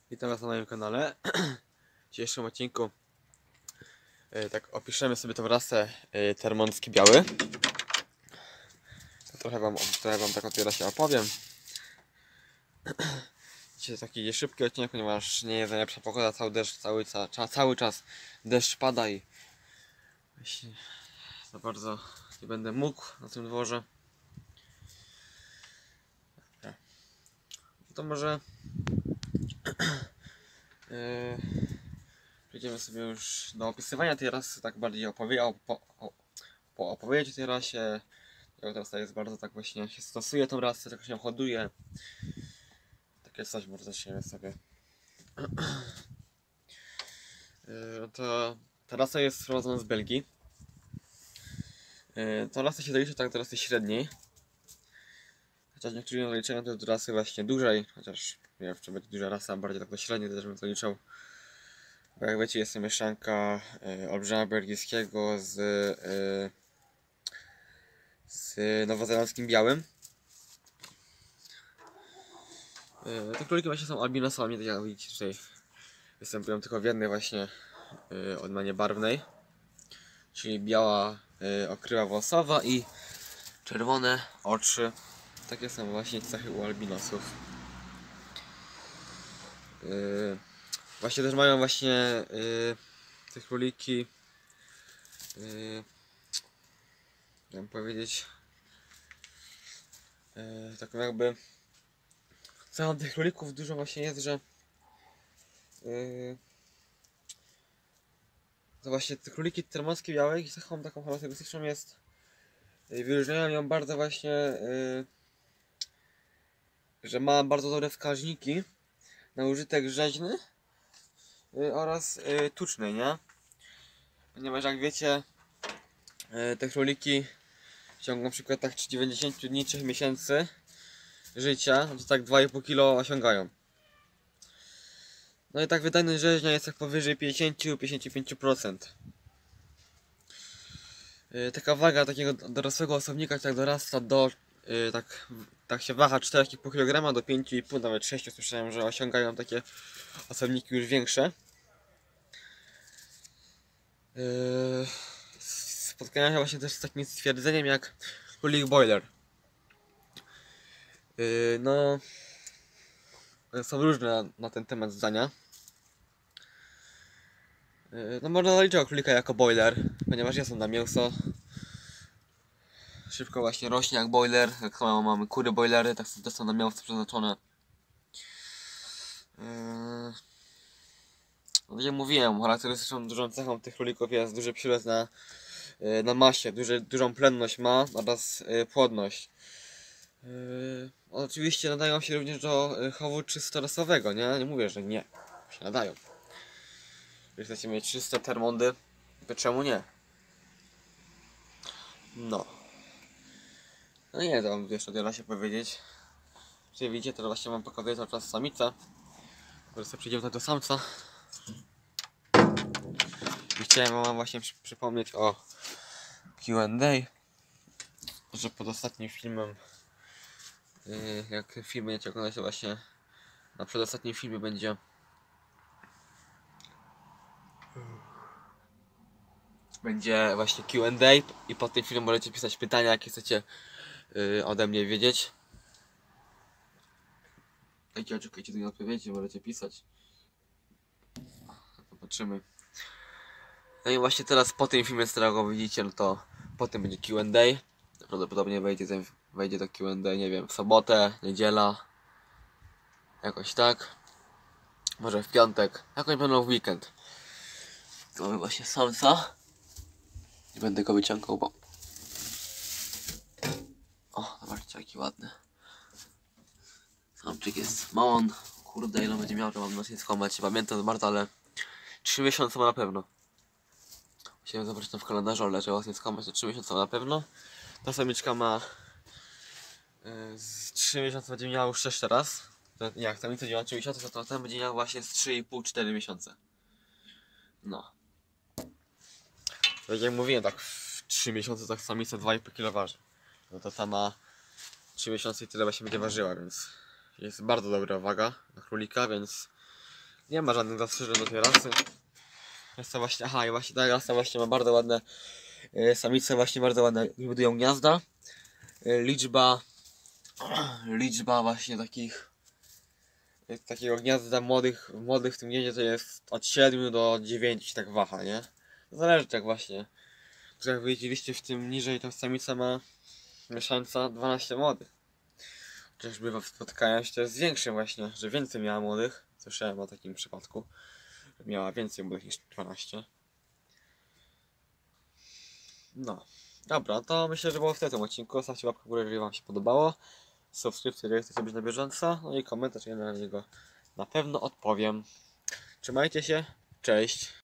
Witam Was na moim kanale. W dzisiejszym odcinku tak opiszemy sobie tą rasę termonski biały. Trochę wam tak o tej rasie opowiem. Dzisiaj taki szybki odcinek, ponieważ nie jest najlepsza pogoda, cały deszcz, cały czas deszcz pada i właśnie za bardzo nie będę mógł na tym dworze. To może przejdziemy sobie już do opisywania tej rasy, tak bardziej opowiedzieć o tej rasie. Jak teraz jest bardzo tak właśnie się stosuje tą rasę, tak się hoduje. Takie coś, może zaczniemy sobie. Ta rasa jest sprowadzona z Belgii. Ta rasa się zalicza tak do rasy średniej. Chociaż niektórzy zaliczają to do rasy właśnie dużej, chociaż nie wiem, czy będzie duża rasa, bardziej tak do średniej też bym zaliczał. Bo jak wiecie, jest to mieszanka olbrzymia belgijskiego z nowozelandzkim białym. Te króliki właśnie są albinosami, tak jak widzicie tutaj występują tylko w jednej właśnie odmianie barwnej, czyli biała okrywa włosowa i czerwone oczy. Takie są właśnie cechy u albinosów. Właśnie też mają właśnie te króliki, jak powiedzieć, taką jakby cechą tych królików dużo właśnie jest, że to właśnie te króliki termonskie białe, ich cechą taką charakterystyczną jest, wyróżniają ją bardzo właśnie, że ma bardzo dobre wskaźniki na użytek rzeźny oraz tuczny, nie? Ponieważ jak wiecie, te króliki w ciągu na przykład tak 90 dni, 3 miesięcy życia, to tak 2,5 kg osiągają. No i tak wydajność rzeźnia jest tak powyżej 50-55%. Taka waga takiego dorosłego osobnika tak dorasta do, tak się waha 4,5 kg do 5,5, nawet 6, słyszałem, że osiągają takie osobniki już większe. Spotkałem się właśnie też z takim stwierdzeniem jak królik boiler. No, są różne na ten temat zdania. No można zaliczyć królika jako boiler, ponieważ jest on na mięso. Szybko właśnie rośnie jak boiler, jak samo mamy kury boilery, tak są na mięso przeznaczone. No jak mówiłem, charakterystyczną dużą cechą tych królików jest duży przyrost na masie, dużą plenność ma oraz płodność. Oczywiście nadają się również do chowu czystorasowego, nie? Nie mówię, że nie, się nadają. Jeżeli chcecie mieć czyste termondy, to czemu nie? No. No nie, to wam jeszcze tyle się powiedzieć. Czyli widzicie, teraz właśnie wam pokazuję cały czas samicę. Teraz sobie przejdziemy do samca. I chciałem wam właśnie przypomnieć o Q&A, że pod ostatnim filmem, jak film będziecie oglądać, to właśnie na przedostatnim filmie będzie właśnie Q&A i pod tym filmem możecie pisać pytania, jakie chcecie ode mnie wiedzieć. Czekajcie, do nie odpowiedzi, możecie pisać. Zobaczymy. No i właśnie teraz po tym filmie, z którego widzicie, no to potem będzie Q&A. Prawdopodobnie wejdzie do Q&A, nie wiem, w sobotę, niedziela. Jakoś tak. Może w piątek. Jakoś będą w weekend. Tu mamy właśnie samca. Nie będę go wyciągał, bo... O, zobaczcie jaki ładny. Samczyk jest małon. Kurde, ile będzie miał, to mam nas nie skłamać. Nie pamiętam bardzo, ale 3 miesiące ma na pewno. Musiałem zobaczyć to w kalendarzu, ale że was nie skłamać, to 3 miesiące ma na pewno. Ta samiczka ma z 3 miesiące będzie miała już jeszcze raz. To jak samica miała 3 miesiące, to ten będzie miał właśnie z 3,5-4 miesiące. No. Tak jak mówiłem, tak w 3 miesiące tak samica 2,5 kg waży. No to ta ma 3 miesiące i tyle właśnie będzie ważyła, więc jest bardzo dobra waga na królika, więc Nie ma żadnych zastrzeżeń do tej rasy. Rasa właśnie, aha, i właśnie ta rasa właśnie ma bardzo ładne, samice właśnie bardzo ładne budują gniazda. Liczba właśnie takiego gniazda młodych w tym gnieździe to jest od 7 do 9 się tak waha, nie? Zależy tak właśnie. To jak widzieliście w tym niżej, to samica ma mieszańca 12 młodych. Chociaż bywa spotykałem się też z większym właśnie, że więcej miała młodych. Słyszałem o takim przypadku. Miała więcej młodych niż 12. No. Dobra, to myślę, że było w tym odcinku. Zostawcie łapkę w górę, jeżeli wam się podobało. Subskrypcję, jeżeli chcecie być na bieżąco. No i komentarz, ja na niego na pewno odpowiem. Trzymajcie się, cześć.